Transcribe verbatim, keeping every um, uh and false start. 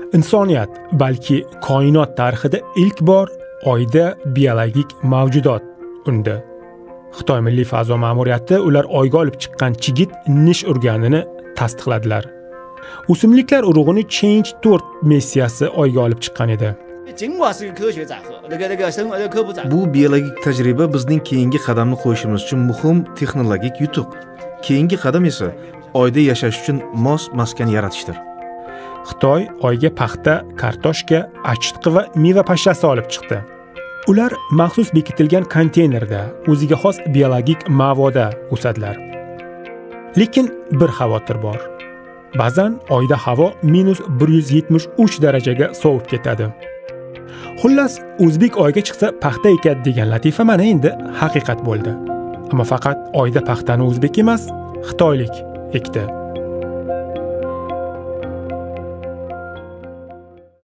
Insoniyat, balki koinot tarixida ilk bor Oyda biologik mavjudot undi. Xitoy Milliy fazo ma'muriyati ular Oyga olib chiqqan chigit nish urganini tasdiqladilar. O'simliklar urug'ini Change to'rt missiyasi Oyga olib chiqqan edi. Bu biologik tajriba bizning keyingi qadamni qo'yishimiz uchun muhim texnologik yutuq. Keyingi qadam esa Oyda yashash uchun mos maskan yaratishdir. Xitoy Oyga paxta, kartoshka, achitqi va meva pashshasi olib chiqdi. Ular maxsus bekitilgan konteynerda o'ziga xos biologik mavoda o'sadilar. Lekin bir xavotir bor. Ba'zan Oyda havo minus bir yuz yetmish uch darajaga sovib ketadi. Xullas, O'zbek Oyga chiqsa paxta ekadi degan latifa mana endi haqiqat bo'ldi. Ammo faqat Oyda paxtani o'zbek emas, xitoylik ekdi.